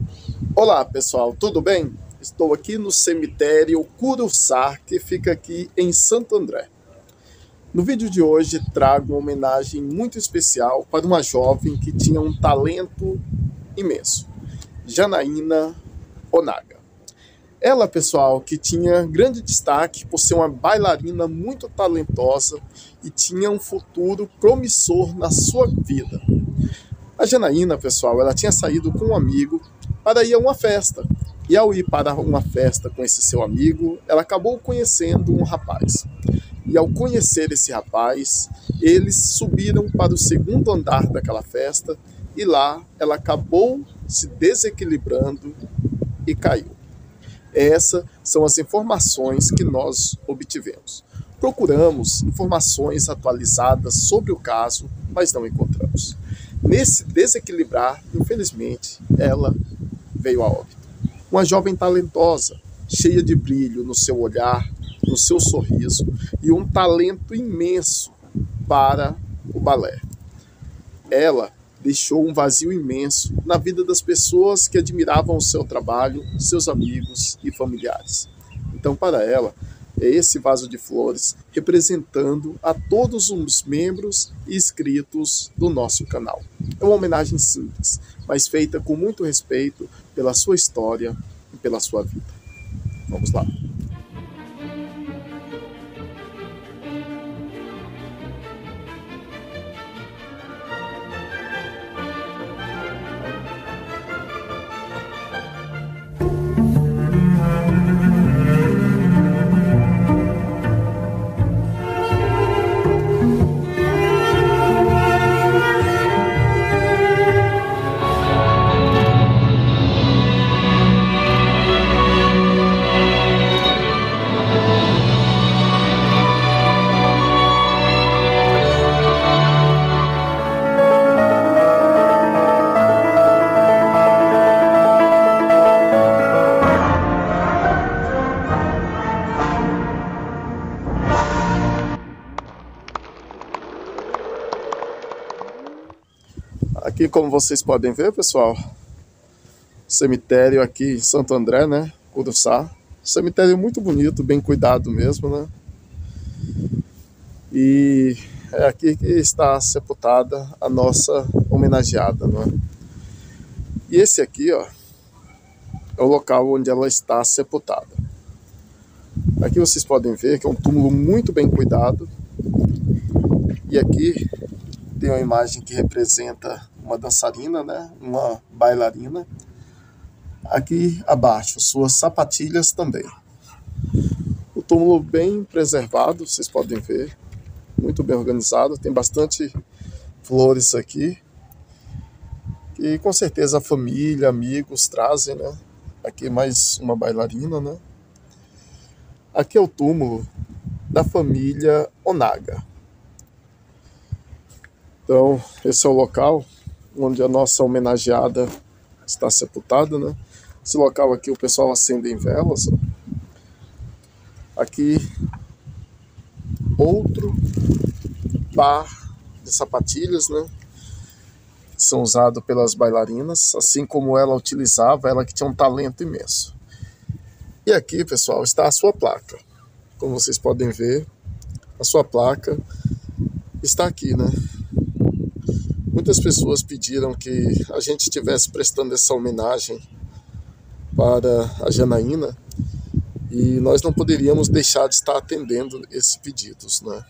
Olá pessoal, tudo bem? Estou aqui no cemitério Curuçá, que fica aqui em Santo André. No vídeo de hoje trago uma homenagem muito especial para uma jovem que tinha um talento imenso, Janaína Onaga. Ela, pessoal, que tinha grande destaque por ser uma bailarina muito talentosa e tinha um futuro promissor na sua vida. A Janaína, pessoal, ela tinha saído com um amigo para ir a uma festa. E ao ir para uma festa com esse seu amigo, ela acabou conhecendo um rapaz. E ao conhecer esse rapaz, eles subiram para o segundo andar daquela festa e lá ela acabou se desequilibrando e caiu. Essas são as informações que nós obtivemos. Procuramos informações atualizadas sobre o caso, mas não encontramos. Nesse desequilibrar, infelizmente, ela veio a óbito. Uma jovem talentosa, cheia de brilho no seu olhar, no seu sorriso e um talento imenso para o balé. Ela deixou um vazio imenso na vida das pessoas que admiravam o seu trabalho, seus amigos e familiares. Então, para ela, é esse vaso de flores representando a todos os membros e inscritos do nosso canal. É uma homenagem simples, mas feita com muito respeito pela sua história e pela sua vida. Vamos lá. Aqui, como vocês podem ver, pessoal, cemitério aqui em Santo André, né, Curuçá. Cemitério muito bonito, bem cuidado mesmo, né? E é aqui que está sepultada a nossa homenageada, né? E esse aqui, ó, é o local onde ela está sepultada. Aqui vocês podem ver que é um túmulo muito bem cuidado. E aqui tem uma imagem que representa uma dançarina, né? Uma bailarina. Aqui abaixo, suas sapatilhas também. O túmulo bem preservado, vocês podem ver. Muito bem organizado, tem bastante flores aqui. E com certeza a família, amigos trazem, né? Aqui mais uma bailarina, né? Aqui é o túmulo da família Onaga. Então, esse é o local onde a nossa homenageada está sepultada, né? Esse local aqui o pessoal acende em velas. Aqui, outro par de sapatilhas, né? Que são usados pelas bailarinas, assim como ela utilizava, ela que tinha um talento imenso. E aqui, pessoal, está a sua placa. Como vocês podem ver, a sua placa está aqui, né? Muitas pessoas pediram que a gente estivesse prestando essa homenagem para a Janaína e nós não poderíamos deixar de estar atendendo esses pedidos, né?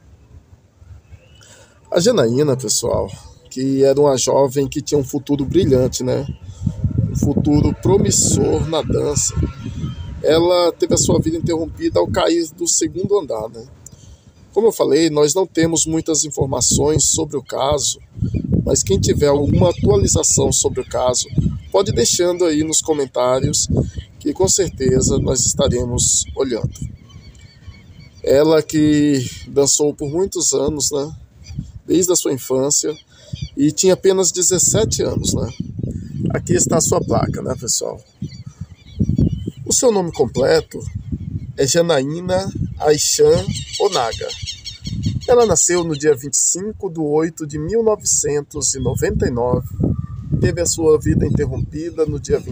A Janaína, pessoal, que era uma jovem que tinha um futuro brilhante, né? Um futuro promissor na dança. Ela teve a sua vida interrompida ao cair do segundo andar, né? Como eu falei, nós não temos muitas informações sobre o caso, mas quem tiver alguma atualização sobre o caso, pode ir deixando aí nos comentários, que com certeza nós estaremos olhando. Ela que dançou por muitos anos, né? Desde a sua infância, e tinha apenas 17 anos, né? Aqui está a sua placa, né, pessoal? O seu nome completo é Janaína Aichan Onaga. Ela nasceu no dia 25 de 8 de 1999 teve a sua vida interrompida no dia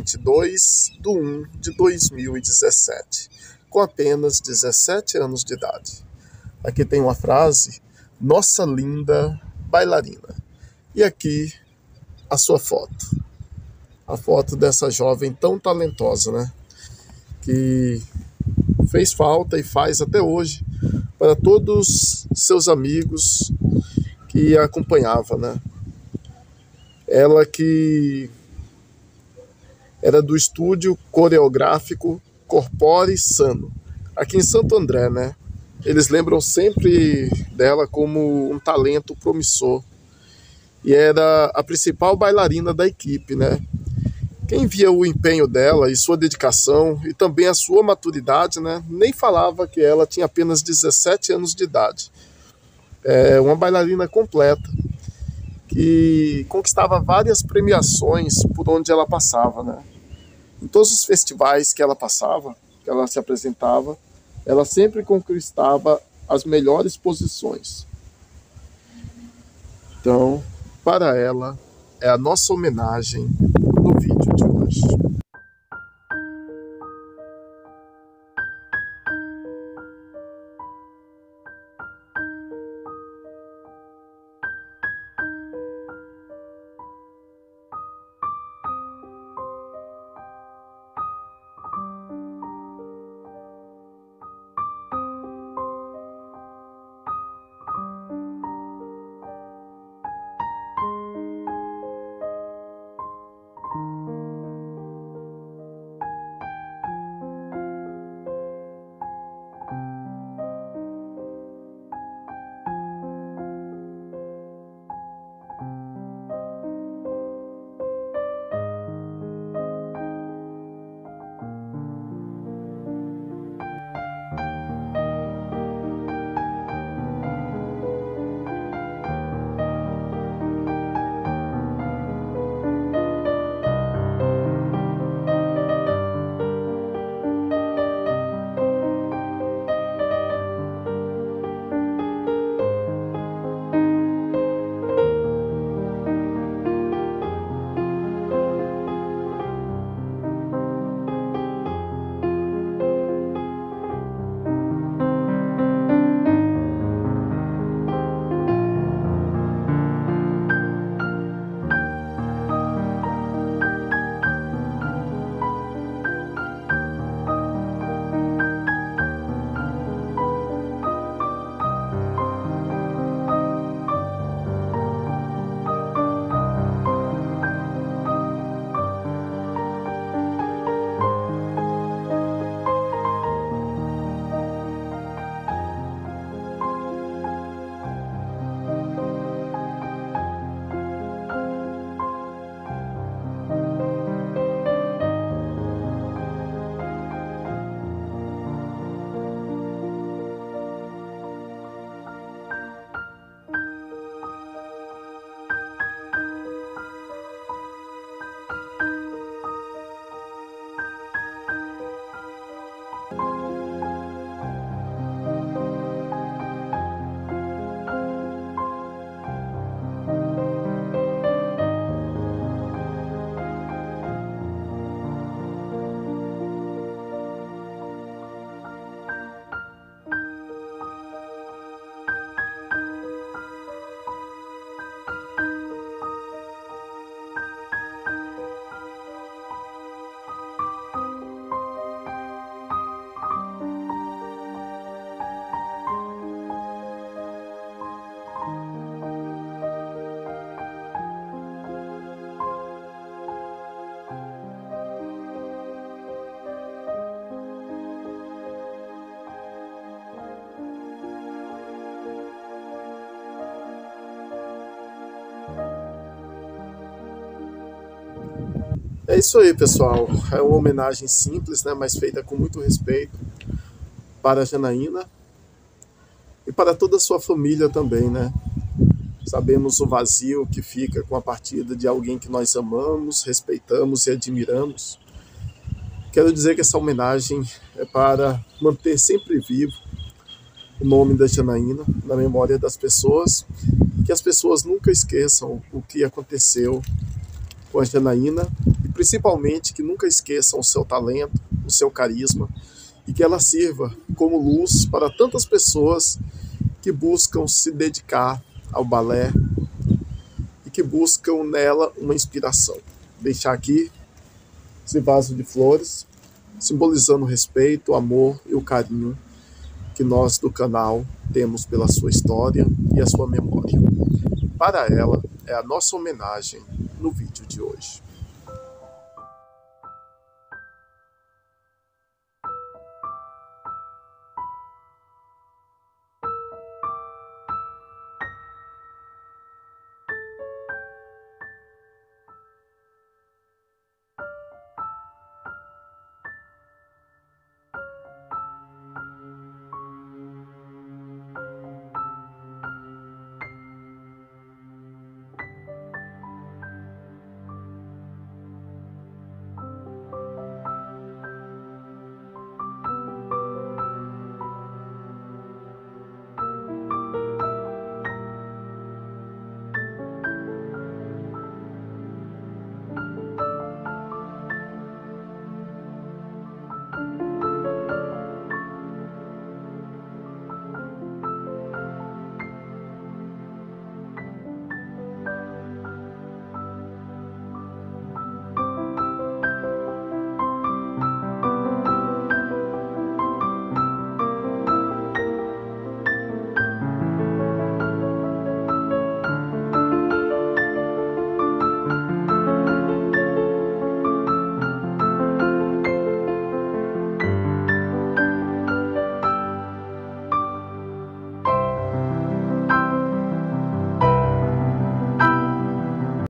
22/1/2017, com apenas 17 anos de idade. Aqui tem uma frase: nossa linda bailarina. E aqui a sua foto. A foto dessa jovem tão talentosa, né? Que fez falta e faz até hoje para todos seus amigos que a acompanhavam, né? Ela que era do estúdio coreográfico Corpore Sano, aqui em Santo André, né? Eles lembram sempre dela como um talento promissor e era a principal bailarina da equipe, né? Quem via o empenho dela e sua dedicação e também a sua maturidade, né, nem falava que ela tinha apenas 17 anos de idade. É uma bailarina completa, que conquistava várias premiações por onde ela passava, né? Em todos os festivais que ela passava, que ela se apresentava, ela sempre conquistava as melhores posições. Então, para ela, é a nossa homenagem no vídeo de hoje. É isso aí, pessoal. É uma homenagem simples, né, mas feita com muito respeito para a Janaína e para toda a sua família também, né? Sabemos o vazio que fica com a partida de alguém que nós amamos, respeitamos e admiramos. Quero dizer que essa homenagem é para manter sempre vivo o nome da Janaína na memória das pessoas, que as pessoas nunca esqueçam o que aconteceu com a Janaína, e principalmente que nunca esqueçam o seu talento, o seu carisma, e que ela sirva como luz para tantas pessoas que buscam se dedicar ao balé e que buscam nela uma inspiração. Deixar aqui esse vaso de flores, simbolizando o respeito, o amor e o carinho que nós do canal temos pela sua história e a sua memória. Para ela, é a nossa homenagem